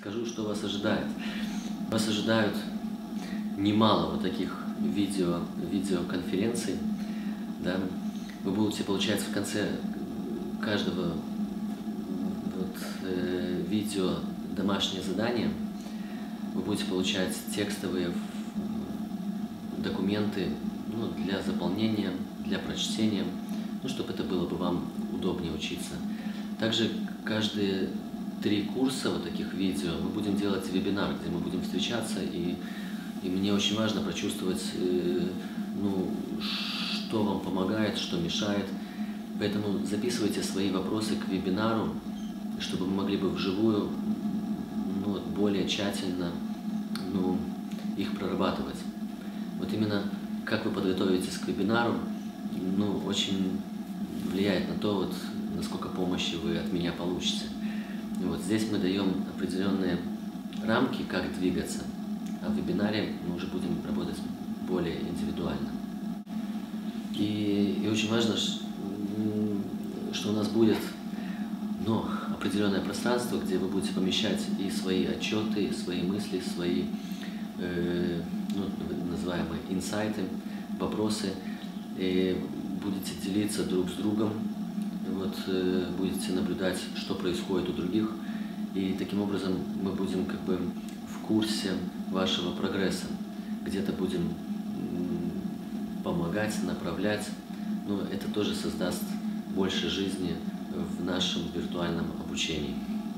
скажу, что вас ожидает. Вас ожидают немало вот таких видеоконференций. Да? Вы будете, получается, в конце каждого видео домашнее задание. Вы будете получать текстовые документы для заполнения, для прочтения, чтобы это было бы вам удобнее учиться. Также каждые 3 курса вот таких видео мы будем делать вебинар, где мы будем встречаться, и мне очень важно прочувствовать, что вам помогает, что мешает. Поэтому записывайте свои вопросы к вебинару, чтобы мы могли бы вживую более тщательно их прорабатывать. Вот именно как вы подготовитесь к вебинару, очень влияет на то, насколько помощи вы от меня получите. Здесь мы даем определенные рамки, как двигаться, а в вебинаре мы уже будем работать более индивидуально. И очень важно, что у нас будет определенное пространство, где вы будете помещать и свои отчеты, и свои мысли, свои называемые инсайты, вопросы, и будете делиться друг с другом, будете наблюдать, что происходит у других, и таким образом мы будем в курсе вашего прогресса. Где-то будем помогать, направлять, но это тоже создаст больше жизни в нашем виртуальном обучении.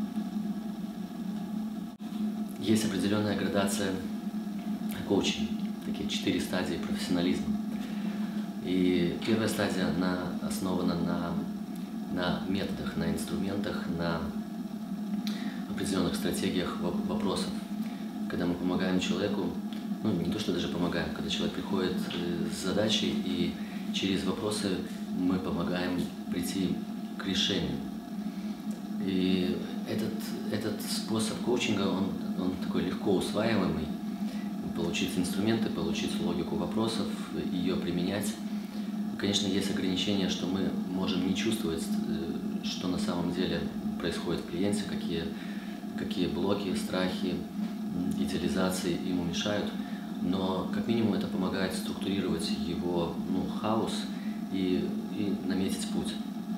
Есть определенная градация коучинга, такие 4 стадии профессионализма. И первая стадия, она основана на методах, на инструментах, на определенных стратегиях вопросов. Когда мы помогаем человеку, не то что даже помогаем, когда человек приходит с задачей, и через вопросы мы помогаем прийти к решению. И этот способ коучинга, он такой легко усваиваемый. Получить инструменты, получить логику вопросов, ее применять. Конечно, есть ограничения, что мы можем не чувствовать, что на самом деле происходит в клиенте, какие блоки, страхи, идеализации ему мешают. Но как минимум это помогает структурировать его хаос и наметить путь.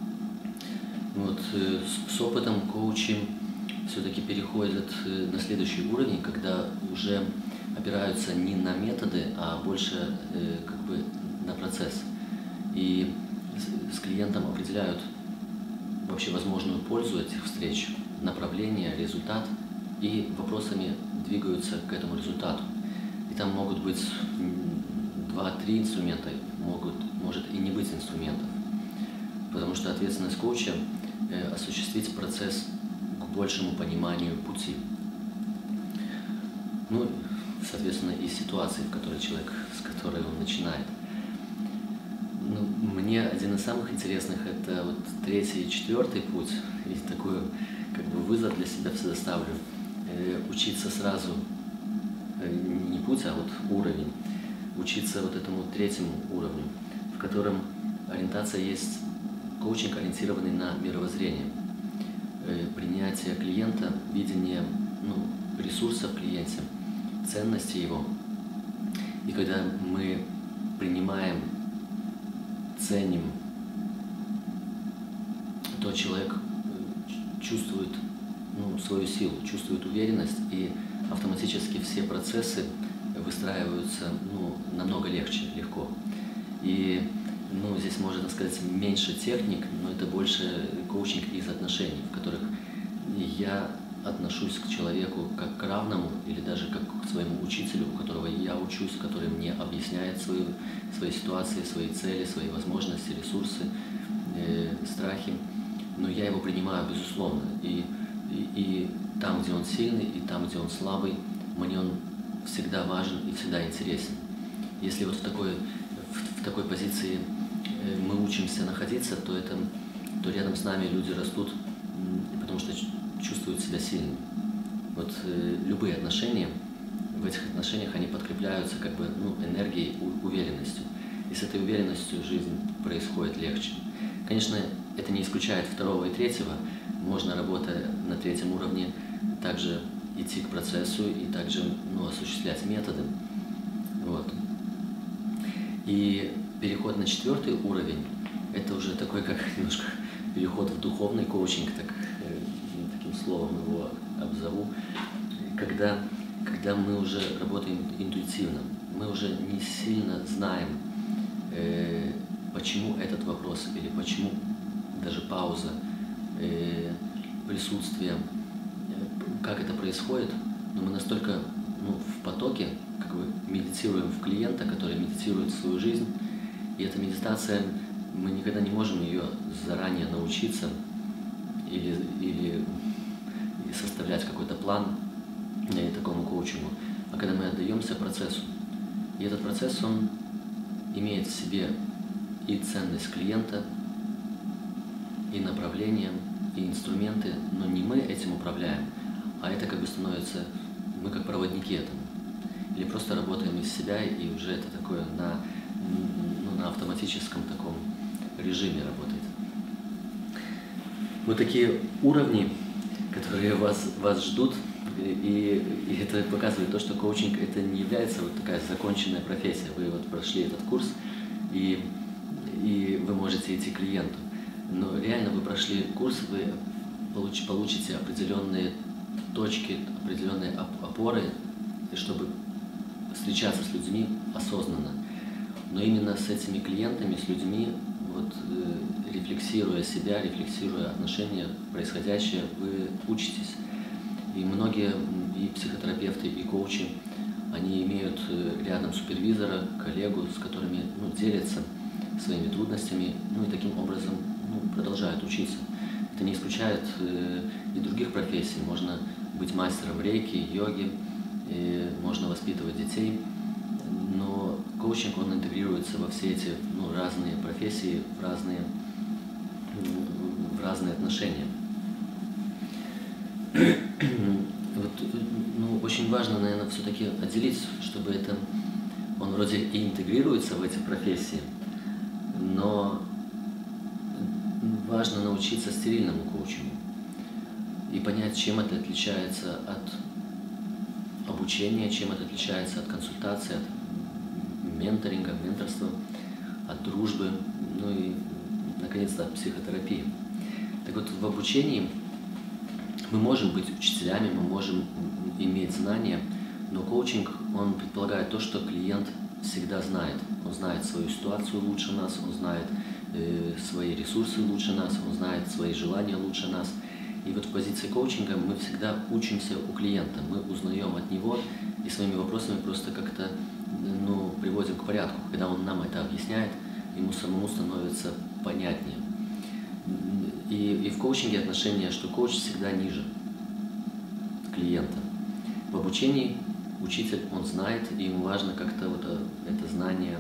С опытом коучи все-таки переходят на следующий уровень, когда уже опираются не на методы, а больше на процесс. И с клиентом определяют вообще возможную пользу этих встреч, направление, результат, и вопросами двигаются к этому результату. И там могут быть 2-3 инструмента, может и не быть инструментов. Потому что ответственность коуча – осуществить процесс к большему пониманию пути. Соответственно, и ситуации, с которой он начинает. Мне один из самых интересных – это 3-й и 4-й путь. И такой вызов для себя всегда ставлю. Учиться сразу, не путь, а уровень. Учиться этому 3-му уровню, в котором ориентация есть коучинг, ориентированный на мировоззрение. Принятие клиента, видение ресурса в клиенте, ценности его. И когда мы принимаем, ценим, то человек чувствует свою силу, чувствует уверенность, и автоматически все процессы выстраиваются намного легко. И здесь можно сказать меньше техник, но это больше коучинг из отношений, в которых я отношусь к человеку как к равному или даже как к своему учителю, у которого я учусь, который мне объясняет свои ситуации, свои цели, свои возможности, ресурсы, страхи. Но я его принимаю, безусловно. И там, где он сильный, и там, где он слабый, мне он всегда важен и всегда интересен. Если в такой позиции мы учимся находиться, то рядом с нами люди растут, потому что чувствуют себя сильными. Любые отношения, в этих отношениях они подкрепляются энергией, уверенностью. И с этой уверенностью жизнь происходит легче. Конечно, это не исключает 2-го и 3-го. Можно, работая на 3-м уровне, также идти к процессу и также осуществлять методы. Вот. И переход на 4-й уровень – это уже такой, как немножко переход в духовный коучинг, таким словом его обзову, когда мы уже работаем интуитивно, мы уже не сильно знаем, почему этот вопрос или почему даже пауза, присутствие, как это происходит, но мы настолько в потоке, как бы медитируем в клиента, который медитирует свою жизнь, и эта медитация, мы никогда не можем ее заранее научиться или составлять какой-то план такому коучингу, а когда мы отдаемся процессу. И этот процесс, он имеет в себе и ценность клиента, и направление, и инструменты, но не мы этим управляем, а это как бы становится, мы как проводники этому. Или просто работаем из себя, и уже это такое на автоматическом таком режиме работает. Вот такие уровни, которые вас ждут, и это показывает то, что коучинг это не является вот такая законченная профессия. Вы вот прошли этот курс, и вы можете идти к клиенту. Но реально вы прошли курс, вы получите определенные точки, определенные опоры, чтобы встречаться с людьми осознанно. Но именно с этими клиентами, с людьми, рефлексируя себя, рефлексируя отношения, происходящее, вы учитесь. И многие и психотерапевты, и коучи, они имеют рядом супервизора, коллегу, с которыми делятся своими трудностями, и таким образом продолжают учиться. Это не исключает и других профессий. Можно быть мастером рейки, йоги, можно воспитывать детей, но коучинг, он интегрируется во все эти разные профессии, в разные отношения. Очень важно, наверное, все-таки отделить, чтобы он вроде и интегрируется в эти профессии, но важно научиться стерильному коучингу и понять, чем это отличается от обучения, чем это отличается от консультации, от менторинга, менторства, от дружбы, и, наконец-то, от психотерапии. Так вот, в обучении мы можем быть учителями, мы можем иметь знания, но коучинг, он предполагает то, что клиент всегда знает. Он знает свою ситуацию лучше нас, он знает свои ресурсы лучше нас, он знает свои желания лучше нас. И вот в позиции коучинга мы всегда учимся у клиента, мы узнаем от него и своими вопросами просто как-то приводим к порядку. Когда он нам это объясняет, ему самому становится понятнее. И в коучинге отношение, что коуч всегда ниже клиента. В обучении учитель, он знает, и ему важно как-то это знание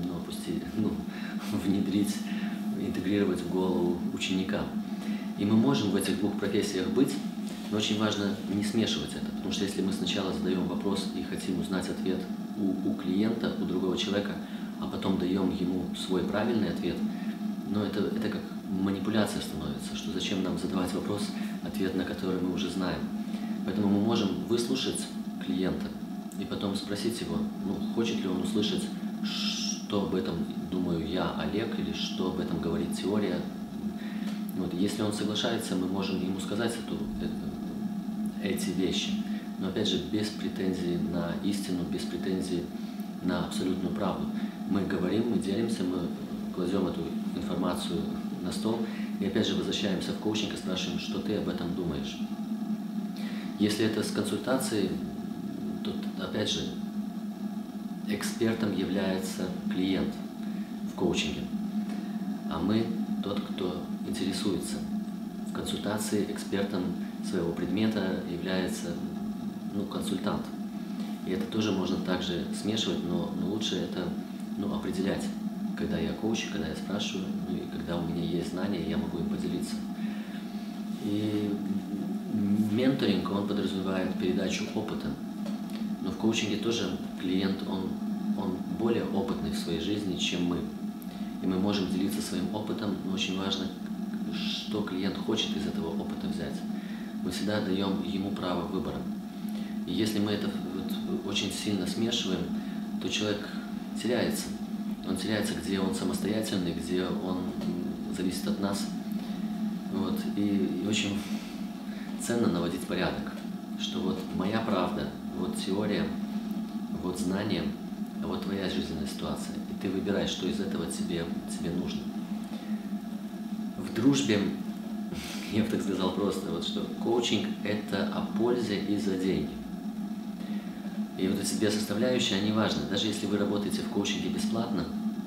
внедрить, интегрировать в голову ученика. И мы можем в этих двух профессиях быть, но очень важно не смешивать это, потому что если мы сначала задаем вопрос и хотим узнать ответ у клиента, у другого человека, а потом даем ему свой правильный ответ, это как манипуляция становится, что зачем нам задавать вопрос, ответ на который мы уже знаем. Поэтому мы можем выслушать клиента и потом спросить его, хочет ли он услышать, что об этом думаю я, Олег, или что об этом говорит теория. Если он соглашается, мы можем ему сказать эти вещи, но опять же без претензий на истину, без претензий на абсолютную правду. Мы говорим, мы делимся, мы кладем эту информацию на стол и опять же возвращаемся в коучинг и спрашиваем, что ты об этом думаешь. Если это с консультацией, то опять же экспертом является клиент в коучинге, а мы тот, кто интересуется. В консультации экспертом своего предмета является консультант. И это тоже можно также смешивать, но лучше это определять, когда я коуч, когда я спрашиваю, и когда у меня есть знания, я могу им поделиться. И менторинг, он подразумевает передачу опыта. Но в коучинге тоже клиент, он более опытный в своей жизни, чем мы. И мы можем делиться своим опытом, но очень важно, что клиент хочет из этого опыта взять. Мы всегда даем ему право выбора. И если мы это вот очень сильно смешиваем, то человек теряется. Он теряется, где он самостоятельный, где он зависит от нас. Вот. И очень ценно наводить порядок, что вот моя правда, вот теория, вот знание, а вот твоя жизненная ситуация. И ты выбираешь, что из этого тебе нужно. В дружбе, я бы так сказал просто, вот, что коучинг – это о пользе и за деньги. И вот эти две составляющие, они важны. Даже если вы работаете в коучинге бесплатно,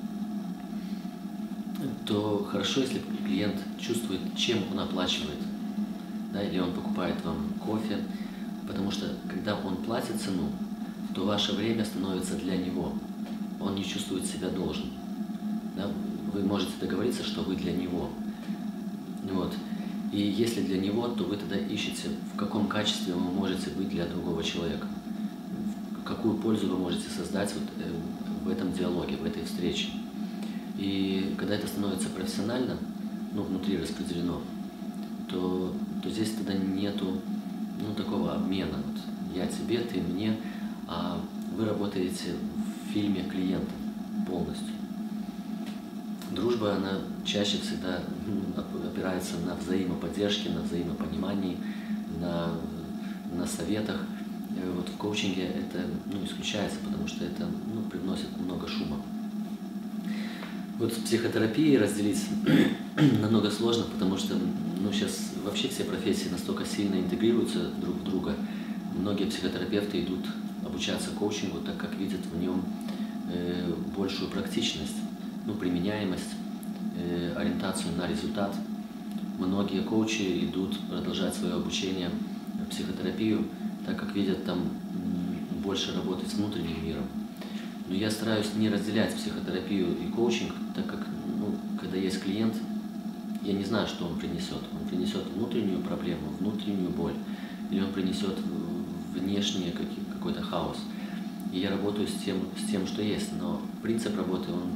то хорошо, если клиент чувствует, чем он оплачивает. Да, или он покупает вам кофе, потому что когда он платит цену, то ваше время становится для него. Он не чувствует себя должным. Да? Вы можете договориться, что вы для него. Вот. И если для него, то вы тогда ищете, в каком качестве вы можете быть для другого человека. Какую пользу вы можете создать вот в этом диалоге, в этой встрече. И когда это становится профессионально, внутри распределено, то здесь тогда нету такого обмена. Вот я тебе, ты мне, а вы работаете в фильме клиента полностью. Дружба, она чаще всегда опирается на взаимоподдержке, на взаимопонимании, на советах. Вот в коучинге это исключается, потому что это привносит много шума. Вот в психотерапии разделить намного сложно, потому что сейчас вообще все профессии настолько сильно интегрируются друг в друга. Многие психотерапевты идут обучаться коучингу, так как видят в нем большую практичность, применяемость, ориентацию на результат. Многие коучи идут продолжать свое обучение в психотерапию, так как видят там больше работать с внутренним миром. Но я стараюсь не разделять психотерапию и коучинг, так как, когда есть клиент, я не знаю, что он принесет. Он принесет внутреннюю проблему, внутреннюю боль, или он принесет внешний какой-то хаос. И я работаю с тем, что есть, но принцип работы, он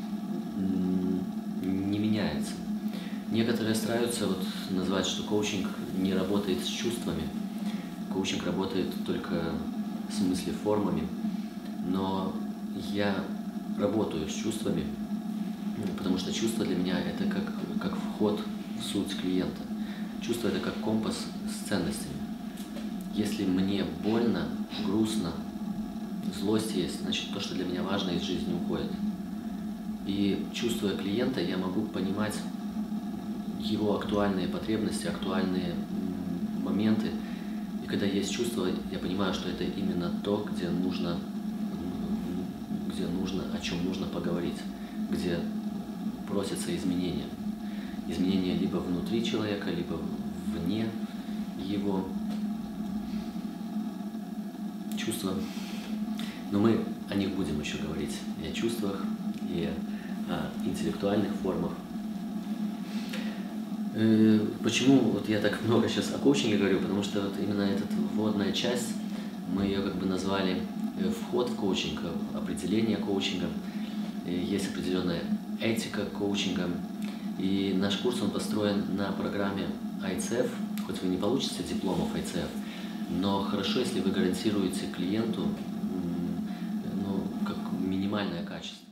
не меняется. Некоторые стараются назвать, что коучинг не работает с чувствами. Коучинг работает только в смысле формами, но я работаю с чувствами, потому что чувство для меня это как вход в суть клиента. Чувство это как компас с ценностями. Если мне больно, грустно, злость есть, значит то, что для меня важно, из жизни уходит. И чувствуя клиента, я могу понимать его актуальные потребности, актуальные моменты. И когда есть чувство, я понимаю, что это именно то, где нужно, о чем нужно поговорить, где просятся изменения. Изменения либо внутри человека, либо вне его. Чувства. Но мы о них будем еще говорить. И о чувствах, и о интеллектуальных формах. Почему я так много сейчас о коучинге говорю? Потому что именно эта вводная часть, мы ее назвали вход в коучинг, определение коучинга. Есть определенная этика коучинга. И наш курс, он построен на программе ICF. Хоть вы не получите дипломов ICF, но хорошо, если вы гарантируете клиенту как минимальное качество.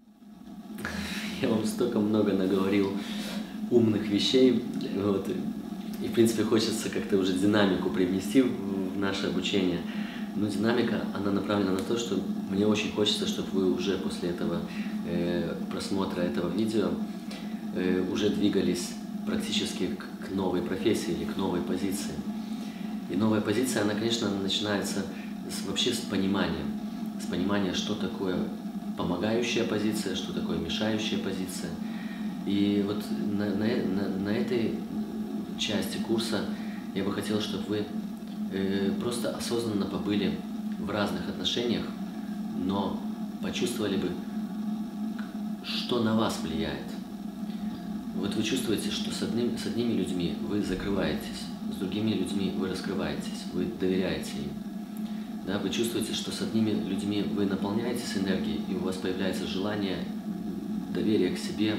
Я вам столько много наговорил умных вещей, и в принципе хочется как-то уже динамику привнести в наше обучение. Но динамика, она направлена на то, что мне очень хочется, чтобы вы уже после этого просмотра этого видео уже двигались практически к новой профессии или к новой позиции. И новая позиция, она, конечно, начинается вообще с понимания, что такое помогающая позиция, что такое мешающая позиция. И вот на этой части курса я бы хотел, чтобы вы просто осознанно побыли в разных отношениях, но почувствовали бы, что на вас влияет. Вот вы чувствуете, что с одними людьми вы закрываетесь, с другими людьми вы раскрываетесь, вы доверяете им. Да, вы чувствуете, что с одними людьми вы наполняетесь энергией, и у вас появляется желание, доверие к себе,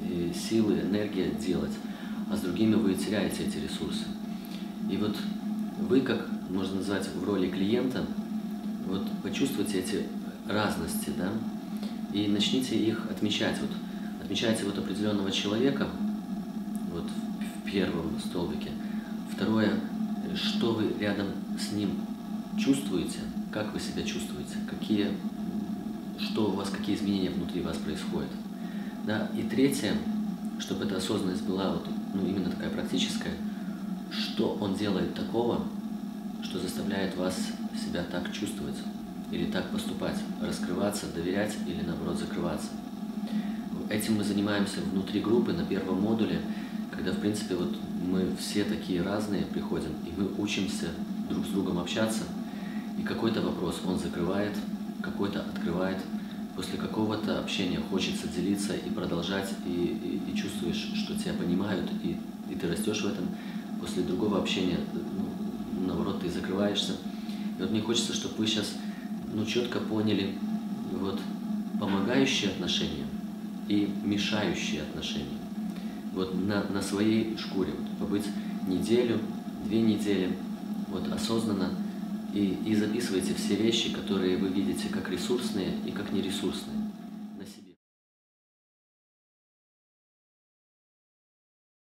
силы, энергия делать, а с другими вы теряете эти ресурсы. И вот вы, как можно назвать в роли клиента, вот почувствуйте эти разности, да, и начните их отмечать. Вот отмечайте вот определенного человека, вот в первом столбике. Второе, что вы рядом с ним чувствуете, как вы себя чувствуете, что у вас, какие изменения внутри вас происходят. Да? И третье, чтобы эта осознанность была вот, именно такая практическая, что он делает такого, что заставляет вас себя так чувствовать или так поступать, раскрываться, доверять или наоборот закрываться. Этим мы занимаемся внутри группы на первом модуле, когда в принципе вот мы все такие разные приходим, и мы учимся друг с другом общаться, и какой-то вопрос он закрывает, какой-то открывает. После какого-то общения хочется делиться и продолжать, и чувствуешь, что тебя понимают, и ты растешь в этом. После другого общения, наоборот, ты закрываешься. И вот мне хочется, чтобы вы сейчас четко поняли вот, помогающие отношения и мешающие отношения. Вот на своей шкуре. Вот, побыть неделю, 2 недели, вот осознанно, и записывайте все вещи, которые вы видите как ресурсные и как нересурсные.